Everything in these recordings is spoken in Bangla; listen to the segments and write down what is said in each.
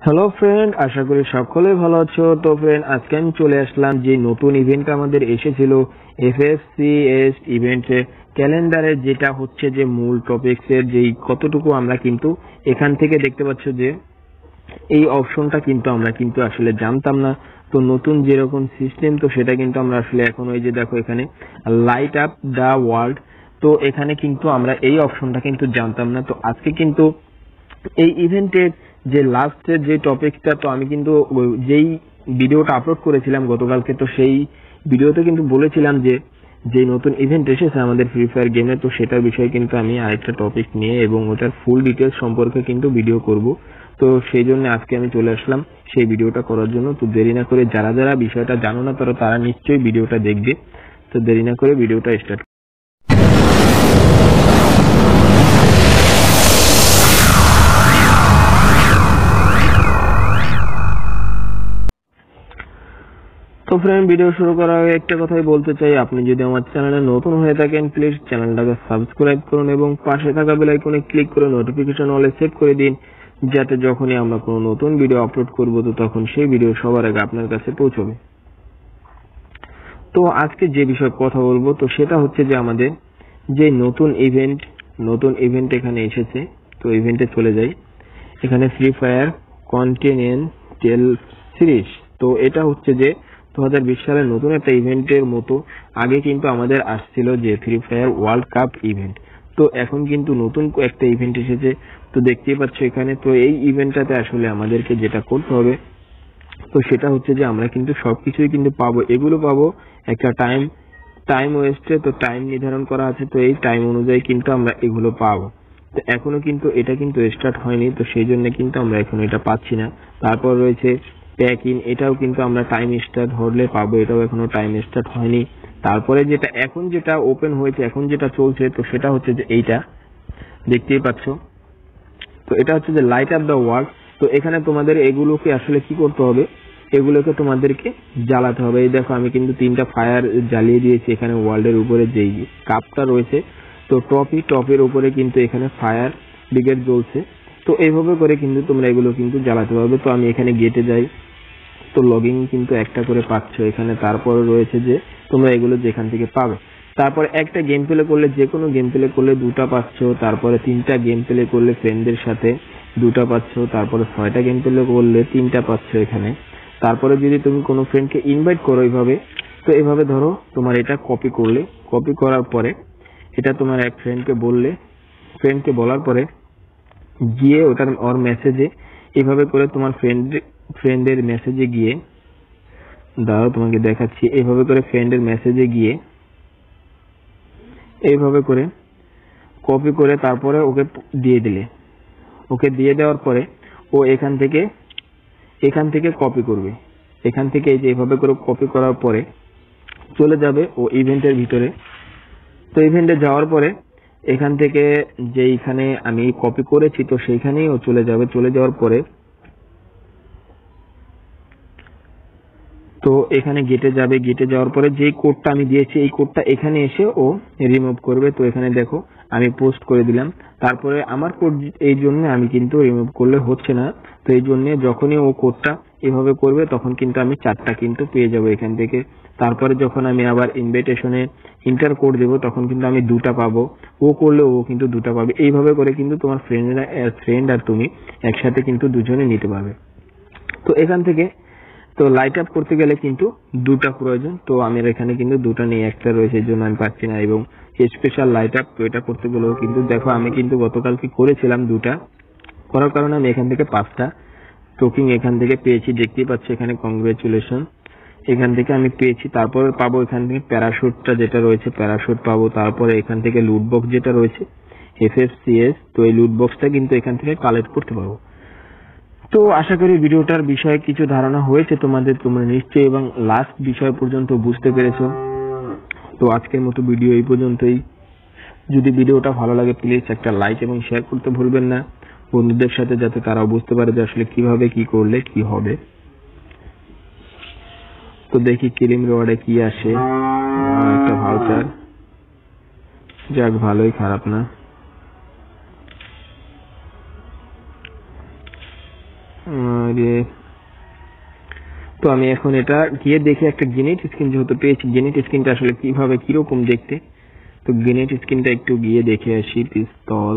হ্যালো ফ্রেন্ড, আশা করি সকলে ভালো আছো। তো ফ্রেন্ড, আজকে আমি চলে আসলাম যে নতুন ইভেন্ট আমাদের এসেছিল এফএফসিএস ইভেন্টের ক্যালেন্ডারে, যেটা হচ্ছে যে মূল টপিকস এর যেই কতটুকু আমরা কিন্তু এখান থেকে দেখতে পাচ্ছ যে এই অপশনটা কিন্তু আমরা কিন্তু আসলে জানতাম না। তো নতুন যেরকম সিস্টেম, তো সেটা কিন্তু আমরা আসলে এখন ওই যে দেখো এখানে লাইট আপ দা ওয়ার্ল্ড, তো এখানে কিন্তু আমরা এই অপশনটা কিন্তু জানতাম না। তো আজকে কিন্তু এই ইভেন্টের যে লাস্টের যে টপিকটা, তো আমি কিন্তু যেই ভিডিওটা আপলোড করেছিলাম গতকালকে, তো সেই ভিডিওতে কিন্তু বলেছিলাম যে যে নতুন ইভেন্ট এসেছে আমাদের ফ্রি ফায়ার গেমে, তো সেটার বিষয়ে কিন্তু আমি আরেকটা টপিক নিয়ে এবং ওটার ফুল ডিটেলস সম্পর্কে কিন্তু ভিডিও করব। তো সেই জন্য আজকে আমি চলে আসলাম সেই ভিডিওটা করার জন্য। তো দেরি না করে যারা যারা বিষয়টা জানো না তারা নিশ্চয়ই ভিডিওটা দেখবে। তো দেরি না করে ভিডিওটা স্টার্ট। তো ফ্রেন্ড, ভিডিও শুরু করার আগে একটা কথাই বলতে চাই, আপনি যদি আমার চ্যানেলে নতুন হয়ে থাকেন প্লিজ চ্যানেলটাকে সাবস্ক্রাইব করুন এবং পাশে থাকা বেল আইকনে ক্লিক করে নোটিফিকেশন অলে সেট করে দিন, যাতে যখনই আমরা কোনো নতুন ভিডিও আপলোড করব তো তখন সেই ভিডিও সবার আগে আপনার কাছে পৌঁছবে। তো আজকে যে বিষয়ে কথা বলবো তো সেটা হচ্ছে যে আমাদের যে নতুন ইভেন্ট এখানে এসেছে। তো ইভেন্টে চলে যাই। এখানে ফ্রি ফায়ার কন্টিনেন্টাল সিরিজ, তো এটা হচ্ছে যে 2020 সালের নতুন একটা ইভেন্টের মতো। আগে কিন্তু আমাদের আসছিল যে Free Fire world cup event, তো এখন কিন্তু নতুন একটা ইভেন্ট এসেছে। তো দেখতেই পাচ্ছ এখানে, তো এই ইভেন্টটাতে আসলে আমাদেরকে যেটা করতে হবে তো সেটা হচ্ছে যে আমরা কিন্তু সবকিছুই কিন্তু পাবো, এগুলো পাবো একটা টাইম ওয়েস্টে। তো টাইম নির্ধারণ করা আছে, তো এই টাইম অনুযায়ী কিন্তু আমরা এগুলো পাবো। তো এখনো কিন্তু এটা কিন্তু স্টার্ট হয়নি, তো সেই জন্য কিন্তু আমরা এখন এটা পাচ্ছি না। তারপর রয়েছে প্যাক ইন, এটাও কিন্তু আমরা টাইম স্টার্ট হলে পাবো, এটাও এখনো টাইম স্টার্ট হয়নি। তারপরে যেটা ওপেন হয়েছে, এখন যেটা চলছে, তো সেটা হচ্ছে যে এইটা দেখতেই পাচ্ছ। তো এটা হচ্ছে যে লাইট আপ দ্য ওয়ার্ল্ড। তো এখানে তোমাদের এগুলোকে আসলে কি করতে হবে, এগুলোকে তোমাদেরকে জ্বালাতে হবে। এই দেখো আমি কিন্তু 3টা ফায়ার জ্বালিয়ে দিয়েছি এখানে ওয়ার্ল্ডের উপরে যেই কাপটা রয়েছে। তো টপের উপরে কিন্তু এখানে ফায়ার ব্রিগেড জ্বলছে। তো এইভাবে করে কিন্তু তোমরা এগুলো কিন্তু জ্বালাতে পারবে। তো আমি এখানে গেটে যাই, তো লগইন কিন্তু একটা করে পাচ্ছ এখানে। তারপরে রয়েছে যে তোমরা এগুলো যেখান থেকে পাবে। তারপর একটা গেম প্লে করলে, যে কোনো গেম প্লে করলে 2টা পাচ্ছ। তারপরে 3টা গেম প্লে করলে ফ্রেন্ডদের সাথে 2টা পাচ্ছ। তারপরে 6টা গেম প্লে করলে 3টা পাচ্ছ এখানে। তারপরে যদি তুমি কোনো ফ্রেন্ডকে ইনভাইট করো এইভাবে, তো এইভাবে ধরো তোমার এটা কপি করার পরে এটা তোমার এক ফ্রেন্ডকে বলার পরে গিয়ে ওর মেসেজে এইভাবে করে তোমার ফ্রেন্ডের মেসেজে গিয়ে, দাঁড়াও তোমাকে দেখাচ্ছি, এইভাবে করে ফ্রেন্ডের মেসেজে গিয়ে এইভাবে করে কপি করে তারপরে ওকে দিয়ে দিলে, ওকে দিয়ে দেওয়ার পরে ও এখান থেকে কপি করবে। এখান থেকে এই যে এইভাবে করে কপি করার পরে চলে যাবে ও ইভেন্টের ভিতরে। তো ইভেন্টে যাওয়ার পরে এখান থেকে যেইখানে আমি কপি করেছি তো সেইখানেই ও চলে যাবে। চলে যাওয়ার পরে তো এখানে গেটে যাবে। গেটে যাওয়ার পরে যে কোডটা আমি দিয়েছি এই কোডটা এখানে এসে ও রিমুভ করবে। তো এখানে দেখো আমি পোস্ট করে দিলাম। তারপরে আমার কোড এই জন্য আমি কিন্তু রিমুভ করলে হচ্ছে না। তো এই জন্য যখনই ও কোডটা এভাবে করবে তখন কিন্তু আমি 4টা কিন্তু পেয়ে যাবো এখান থেকে। তারপরে যখন আমি আবার ইনভাইটেশনে ইন্টার কোড দেবো তখন কিন্তু আমি 2টা পাবো, ও করলে ও কিন্তু 2টা পাবে। এইভাবে করে কিন্তু তোমার ফ্রেন্ড আর তুমি একসাথে কিন্তু দুজনে নিতে পারবে। তো এখান থেকে তো লাইট আপ করতে গেলে কিন্তু 2টা প্রয়োজন। তো আমি এখানে কিন্তু 2টা নেই, একটা রয়েছে, এই জন্য আমি পাচ্ছি না। এবং স্পেশাল লাইট আপ, তো এটা করতে গেলেও কিন্তু দেখো আমি কিন্তু গতকালকে করেছিলাম 2টা, করার কারণে আমি এখান থেকে 5টা টোকেন এখান থেকে পেয়েছি। দেখতেই পাচ্ছি এখানে কংগ্রেচুলেশন, এখান থেকে আমি পেয়েছি। তারপরে পাবো এখান থেকে প্যারাশুটটা যেটা রয়েছে, প্যারাশুট পাবো। তারপরে এখান থেকে লুট বক্স যেটা রয়েছে এফএফসিএস, তো এই লুট বক্সটা কিন্তু এখান থেকে কালেক্ট করতে পারবো। তো আশা করি ভিডিওটার বিষয়ে কিছু ধারণা হয়েছে তোমরা নিশ্চয়ই এবং লাস্ট বিষয় পর্যন্ত বুঝতে পেরেছো। তো আজকের মতো ভিডিও এই পর্যন্তই। যদি ভিডিওটা ভালো লাগে প্লিজ একটা লাইক এবং শেয়ার করতে ভুলবেন না বন্ধুদের সাথে, যাতে তারাও বুঝতে পারে যে আসলে কিভাবে কি করলে কি হবে। তো দেখি কিলিং রিওয়ার্ডে কি আসে। একটা ভাউচার, যাক ভালোই, খারাপ না। তো আমি এখন এটা গিয়ে দেখি একটা গ্রেনেড স্কিন যেহেতু পেয়েছি, গ্রেনেড স্কিনটা আসলে কিভাবে কিরকম দেখতে। তো গ্রেনেড স্কিনটা একটু গিয়ে দেখে আসি। পিস্তল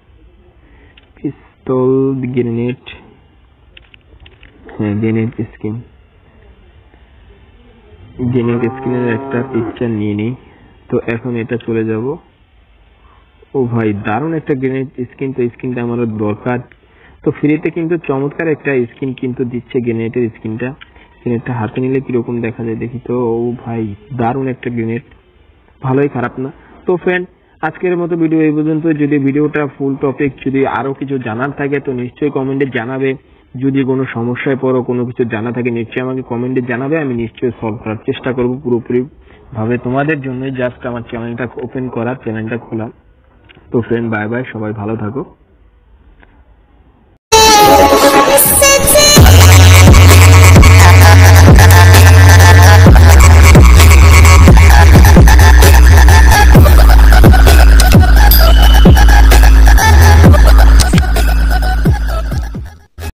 গ্রেনেড, হ্যাঁ গ্রেনেড স্কিনের একটা পিকচার নিয়ে নিই। তো এখন এটা চলে যাব। ও ভাই দারুণ একটা গ্রেনেড স্কিন, তো স্কিনটা আমারও দরকার। তো ফ্রিতে কিন্তু চমৎকার একটা স্কিন কিন্তু দিচ্ছে গ্রেনেডের স্কিনটা। গ্রেনেডটা হাতে নিলে কিরকম দেখা যায় দেখি। তো ও ভাই দারুণ একটা গ্রেনেড, ভালোই খারাপ না। তো ফ্রেন্ড আজকের মতো ভিডিও এই পর্যন্ত। যদি ভিডিওটা ফুল টপিক যদি আরো কিছু জানার থাকে তো নিশ্চয়ই কমেন্টে জানাবে। যদি কোনো সমস্যায় পড়ো, কোনো কিছু জানা থাকে নিশ্চয়ই আমাকে কমেন্টে জানাবে, আমি নিশ্চয়ই সলভ করার চেষ্টা করব পুরোপুরি ভাবে তোমাদের জন্য। জাস্ট আমার চ্যানেলটা ওপেন করা, চ্যানেলটা খোলা। তো ফ্রেন্ড বাই বাই, সবাই ভালো থাকো।